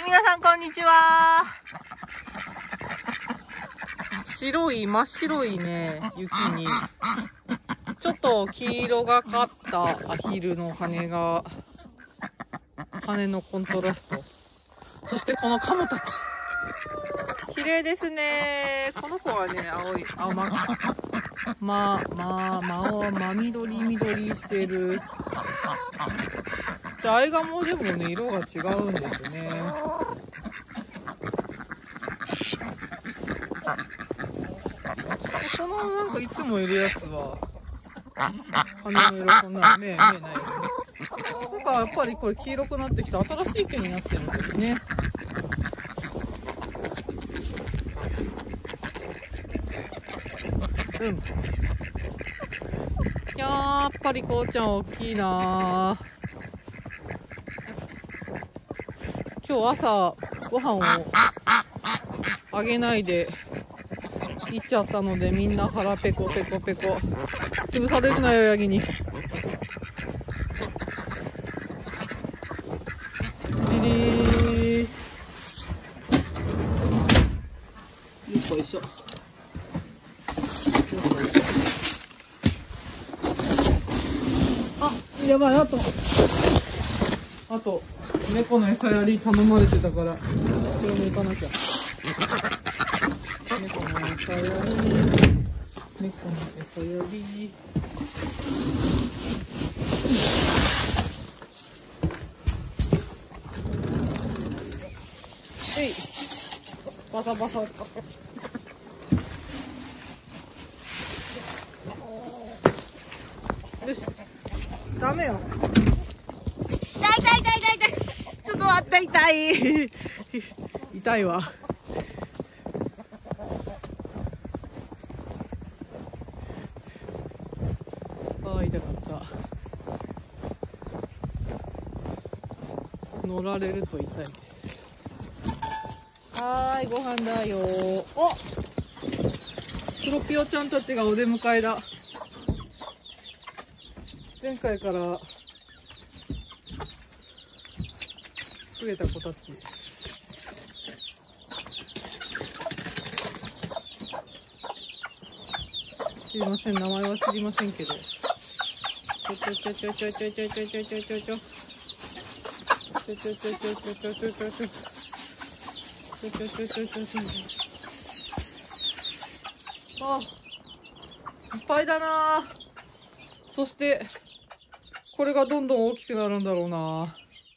皆さんこんにちは。真っ白いね、雪に。ちょっと黄色がかったアヒルの羽のコントラスト。そしてこのカモたち。綺麗ですね。この子はね、真緑してる。で、アイガモでもね、色が違うんですね。このなんかいつもいるやつは、羽の色こんなの見えないよね。なんかやっぱりこれ黄色くなってきて新しい毛になってるんですね。やっぱりこうちゃん大きいな。今日朝ご飯をあげないで行っちゃったので、みんな腹ペコペコペコ。潰されるなよ、ヤギに。ビリー。よいしょ。あ、やばい、あと、猫の餌やり頼まれてたから、これも行かなきゃ。猫の餌やり。バサバサ。よし。ダメよ。痛い。ちょっと待って、痛い。痛いわ。痛かった。乗られると痛いです。はーい、ご飯だよ。お、クロピオちゃんたちがお出迎えだ。前回から増えた子たち。すいません、名前は知りませんけど。あ、いっぱいだな。そしてこれがどんどん大きくなるんだろうな。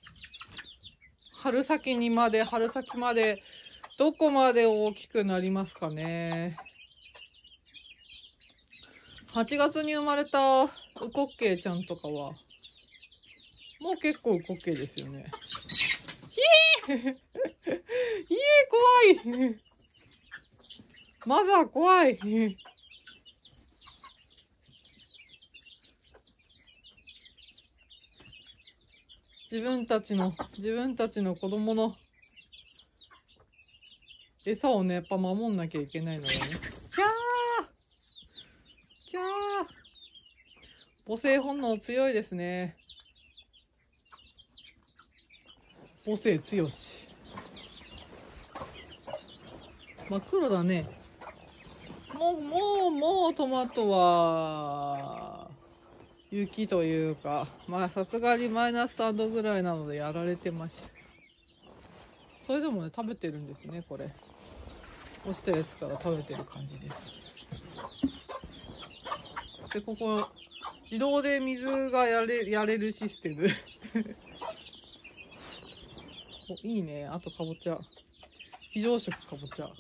春先までどこまで大きくなりますかね。8月に生まれたウコッケイちゃんとかはもう結構ウコッケイですよね。ひえ怖い。まずは怖い。自分たちの子供の餌をね、やっぱ守んなきゃいけないのでね。キャー。母性本能強いですね。母性強し。真っ黒だね。もうトマトは雪というか、まあさすがにマイナス3度ぐらいなのでやられてます。それでもね、食べてるんですね。これ落ちたやつから食べてる感じです。で、ここ自動で水がやれるシステム。お、いいね。あとかぼちゃ、非常食かぼちゃ。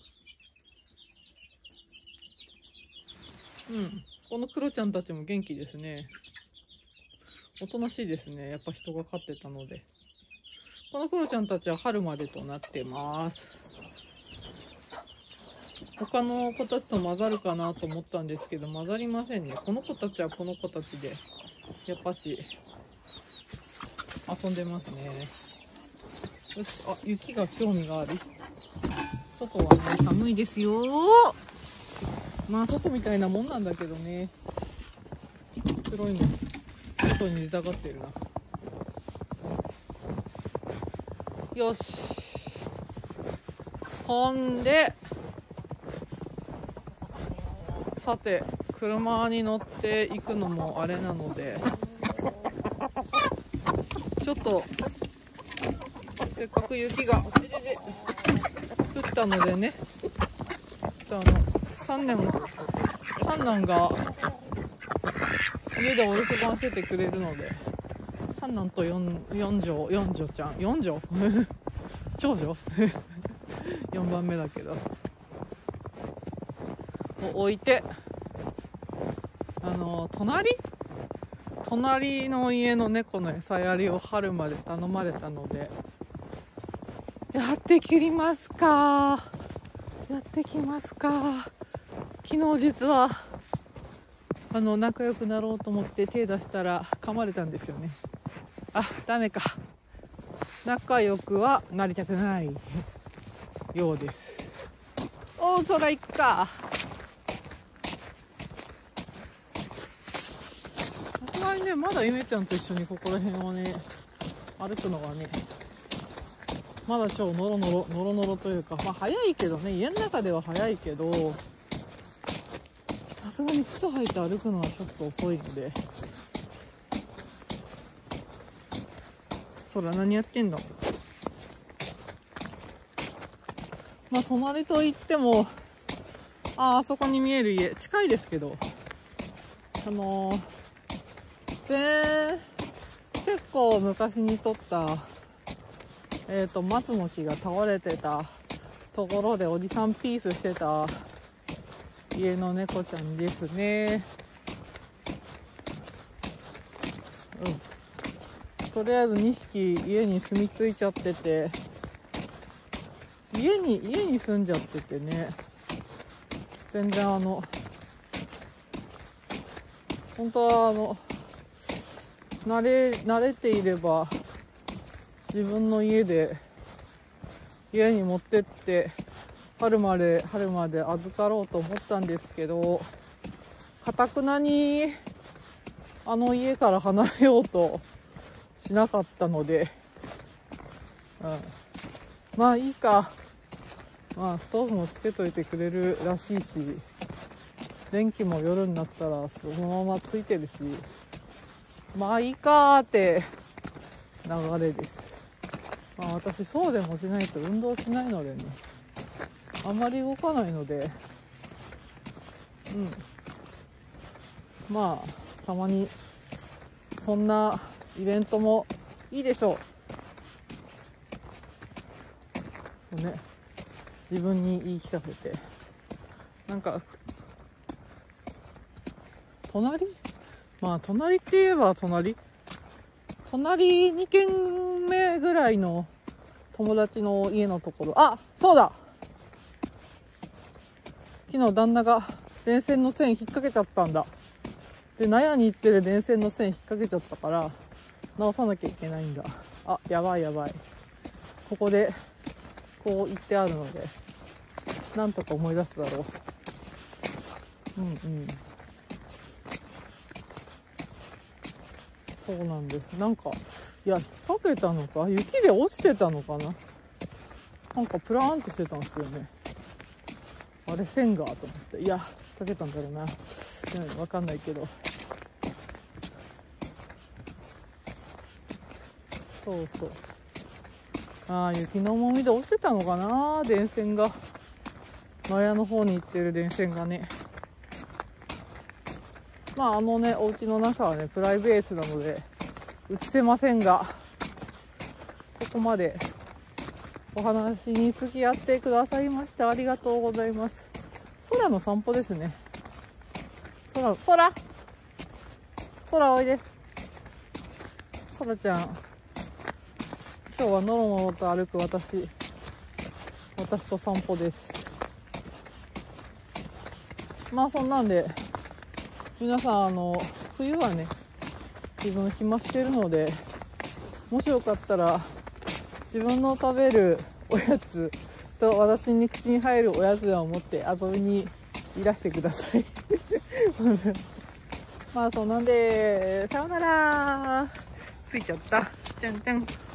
このクロちゃんたちも元気ですね。おとなしいですね。やっぱ人が飼ってたので。このクロちゃんたちは春までとなってます。他の子たちと混ざるかなと思ったんですけど、混ざりませんね。この子たちはこの子たちでやっぱし遊んでますね。よし、あ、雪が興味がある。外はね、寒いですよ。まあ外みたいなもんなんだけどね。黒いの外に出たがってるな。よし、 ほんで、さて、車に乗って行くのもあれなので、ちょっとせっかく雪が降ったのでね、三男が家でお留守番しててくれるので、三男と四女ちゃん長女4番目だけどを置いて、隣の家の猫の餌やりを春まで頼まれたので、やってきますか。昨日実は仲良くなろうと思って手出したら噛まれたんですよね。あ、ダメか。仲良くはなりたくないようです。おー、空行くか。さすがにね、まだゆめちゃんと一緒にここら辺をね歩くのはね、まだノロノロというか、まあ早いけどね、家の中では早いけど、さすがに靴履いて歩くのはちょっと遅いので。そら何やってんだ。まあ隣といっても、あそこに見える家近いですけど、結構昔に撮った松の木が倒れてたところでおじさんピースしてた家の猫ちゃんですね。とりあえず2匹家に住み着いちゃってて、家に住んじゃっててね、全然本当は慣れていれば自分の家に持ってって春まで預かろうと思ったんですけど、頑くなに家から離れようとしなかったので、まあいいか。まあストーブもつけといてくれるらしいし、電気も夜になったらそのままついてるし、まあいいかーって流れです。まあ私そうでもしないと運動しないのでね、あんまり動かないので、まあたまにそんなイベントもいいでしょうとね、自分に言い聞かせて、なんか隣って言えば隣2軒目ぐらいの友達の家のところ、あ、そうだ、昨日旦那が電線の線引っ掛けちゃったんだ。で、納屋に行ってる電線の線引っ掛けちゃったから直さなきゃいけないんだ。あ、やばい。ここでこう言ってあるので、なんとか思い出すだろう。そうなんです。なんか、いや、引っ掛けたのか、雪で落ちてたのかな。なんかプラーンとしてたんですよね。あれ線がと思って、いや、引っ掛けたんだろうな。わかんないけど。そうそう。雪の重みで落ちてたのかな、電線が。納屋の方に行ってる電線がね。まあお家の中はね、プライベートなので映せませんが、ここまでお話に付き合ってくださいましてありがとうございます。空の散歩ですね。空おいで。空ちゃん、今日はのろのろと歩く私と散歩です。まあそんなんで皆さん冬はね、自分暇してるので、もしよかったら自分の食べるおやつと私に口に入るおやつを持って遊びにいらしてくださいまあそんなんで、さよなら。ついちゃった。じゃんじゃん。